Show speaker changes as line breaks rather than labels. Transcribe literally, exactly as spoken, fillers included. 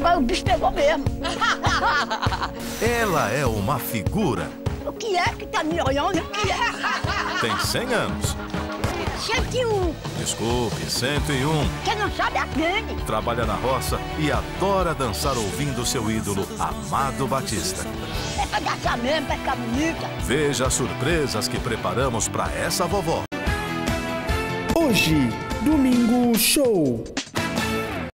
Agora o bicho pegou mesmo.
Ela é uma figura.
O que é que tá me olhando? O que é?
Tem cem anos.
cento e um.
Desculpe, cento e um.
Quem não sabe aprende.
Trabalha na roça e adora dançar ouvindo seu ídolo, Amado Batista.
É pra dançar mesmo, pra ficar bonita.
Veja as surpresas que preparamos para essa vovó.
Hoje, Domingo Show.